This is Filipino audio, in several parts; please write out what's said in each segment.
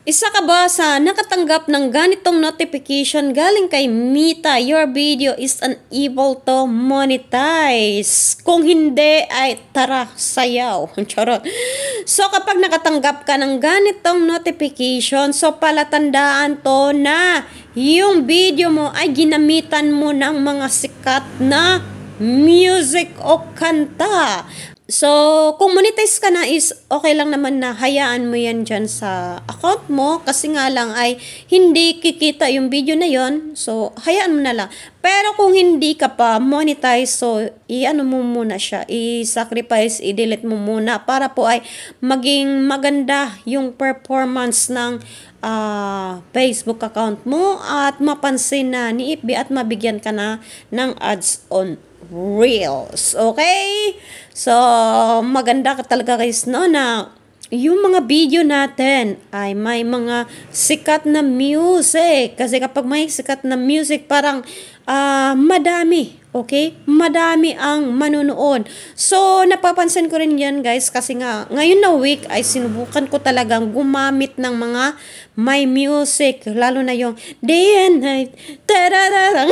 Isa ka ba sa nakatanggap ng ganitong notification galing kay Meta? Your video is unable to monetize. Kung hindi, ay tara, sayaw. Charot. So, kapag nakatanggap ka ng ganitong notification, so palatandaan to na yung video mo ay ginamitan mo ng mga sikat na music o kanta. So, kung monetize ka na is okay lang naman na hayaan mo yan dyan sa account mo kasi nga lang ay hindi kikita yung video na yon. So, hayaan mo na lang. Pero kung hindi ka pa monetize, so i-ano mo muna siya, i-sacrifice, i-delete mo muna para po ay maging maganda yung performance ng Facebook account mo at mapansin na ni FB at mabigyan ka na ng ads on Reels. Okay? So, maganda ka talaga guys, no, na yung mga video natin ay may mga sikat na music. Kasi kapag may sikat na music, parang madami. Okay? Madami ang manunood. So, napapansin ko rin yan guys kasi nga, ngayon na week ay sinubukan ko talagang gumamit ng mga may music. Lalo na yung day and night. Tarararang.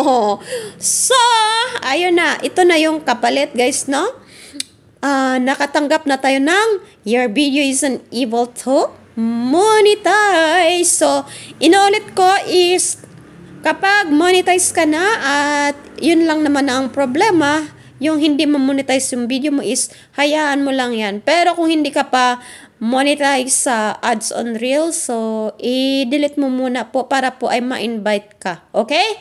So, ayun na. Ito na yung kapalit guys, no? Nakatanggap na tayo ng your video isn't able to monetize. So, inulit ko is kapag monetize ka na at yun lang naman ang problema, yung hindi ma-monetize yung video mo is hayaan mo lang yan. Pero kung hindi ka pa monetize sa ads on Reels, so i-delete mo muna po para po ay ma-invite ka. Okay?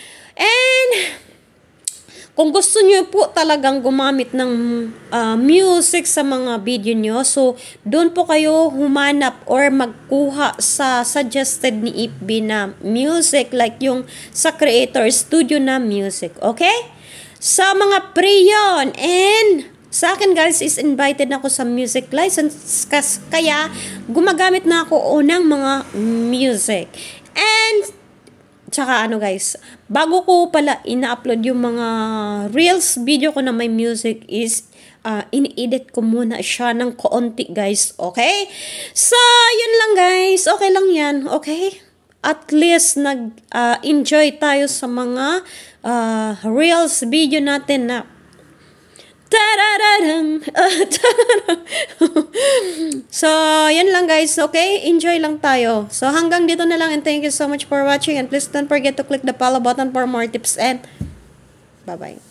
And kung gusto nyo po talagang gumamit ng music sa mga video nyo, so doon po kayo humanap or magkuha sa suggested ni FB na music like yung sa Creator Studio na music. Okay? Sa mga pre-yon. And sa akin guys is invited na ako sa music license kaya gumagamit na ako ng mga music. And tsaka ano guys, bago ko pala ina-upload yung mga Reels video ko na may music is ini-edit ko muna siya ng kaunti guys, okay? So, yun lang guys, okay lang yan, okay? At least nag-enjoy tayo sa mga Reels video natin na tarararang. So, yan lang guys, okay? Enjoy lang tayo. So, hanggang dito na lang and thank you so much for watching and please don't forget to click the follow button for more tips and bye-bye.